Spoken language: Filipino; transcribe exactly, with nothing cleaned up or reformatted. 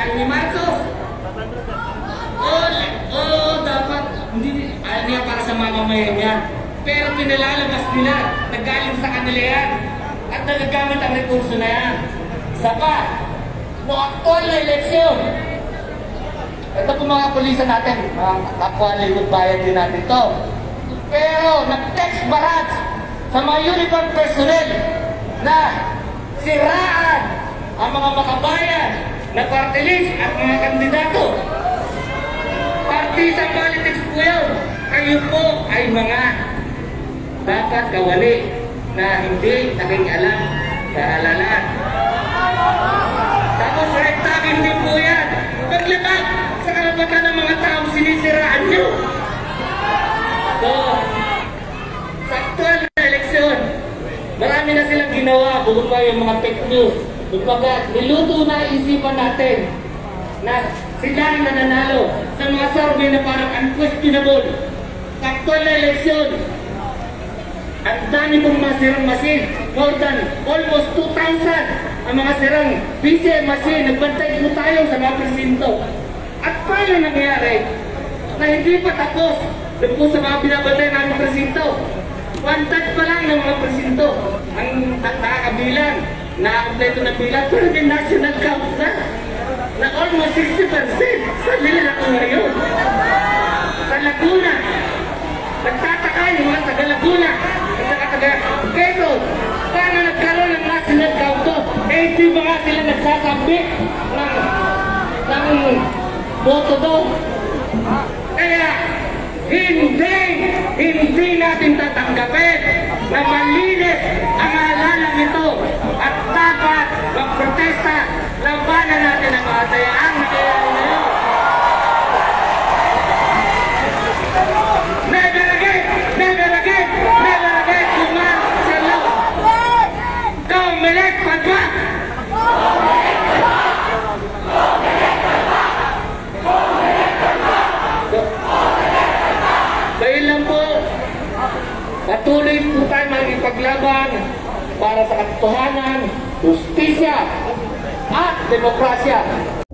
Sabi ni Marcos, oh, oh, dapat, hindi, ayaw niya para sa mamamayan niya. Pero pinalalabas nila, nagaling sa kanila yan. At nagagamit ang rekurso na yan. Isa pa, noong aktual na eleksyon, ito po mga pulisan natin, mga kapwa likod bayan din natin to. Pero nag-text barrage sa mga uniform personnel na siraan ang mga makabayan na party list at mga kandidato. Partisan politics po yun. Kayo po ay mga dapat kawali na hindi nakikialam sa halalan. Tapos right tagging din po yan. Paglabag sa karapatan ng mga taong sinisiraan nyo. So, sa aktual na eleksyon, marami na silang ginawa, bukod pa yung mga fake news. Kumbaga, niluto na isipan natin na sila ang nananalo sa mga survey na parang unquestionable. Sa aktual na eleksyon, ang dami pong mga sirang machine, more than almost two thousand ang mga sirang P C M machine. Nagbantay po tayo sa mga presinto. At paano nangyari na hindi pa tapos doon po sa mga binabantay namin presinto? One-third pa lang ng mga presinto ang nakakabilang, nakakompleto ng bilang, pero yung national count na na almost sixty percent sa nila ako ngayon. Sa Laguna, nagtataka yung mga taga Laguna at saka taga Quezon, paano nagkaroon ng national count to? Eh, di ba nga sila nagsasabi ng, ng boto doon? Kaya, hindi, hindi natin tatanggapin na malinis ang halalan ito at dapat magprotesta, labanan natin ang mga dayaang nangyayari na yun. Never again! Never again! Never again! Kuman sa law! Dominik Padua! Dahil lang po, patuloy po tayo magipaglaban para sa katotohanan, justisya at demokrasya.